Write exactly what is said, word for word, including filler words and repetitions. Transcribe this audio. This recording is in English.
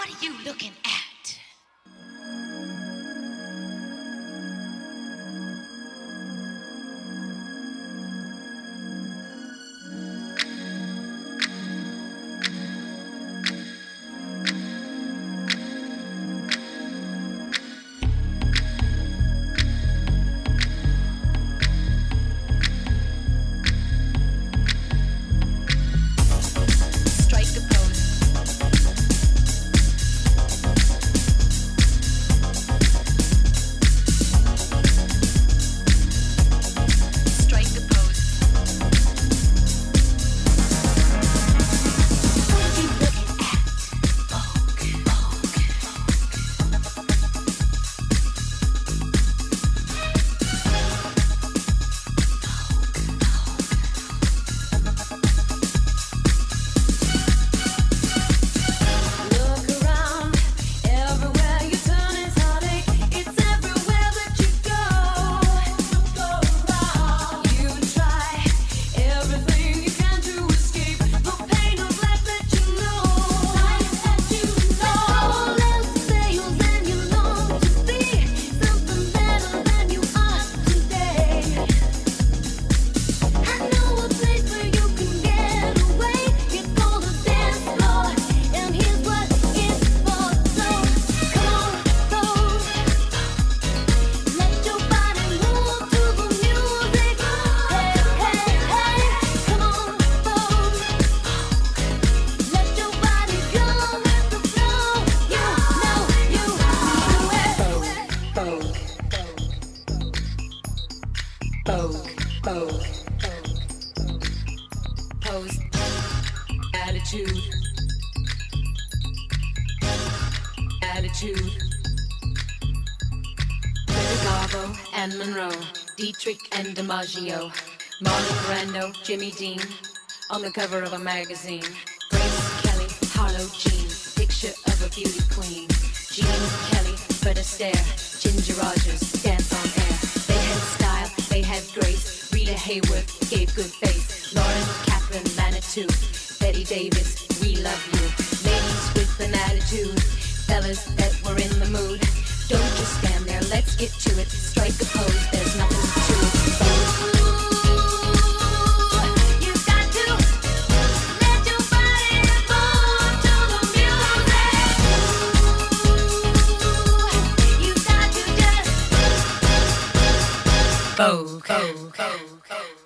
What are you looking at? Vogue, Vogue, pose, attitude, attitude. Greta Garbo and Monroe, Dietrich and DiMaggio, Marlon Brando, Jimmy Dean, on the cover of a magazine. Grace Kelly, Harlow Jean, picture of a beauty queen. Jean Kelly, Fred Astaire, Ginger Rogers, dance on air. They had style, they had grace. Rita Hayworth gave good face. Lauren Catherine Manitou, Betty Davis, we love you. Ladies with an attitude, fellas that were in the mood. Don't just stand there, let's get to it. Strike a pose, there's nothing to it. Pose. Vogue, Vogue, Vogue, Vogue.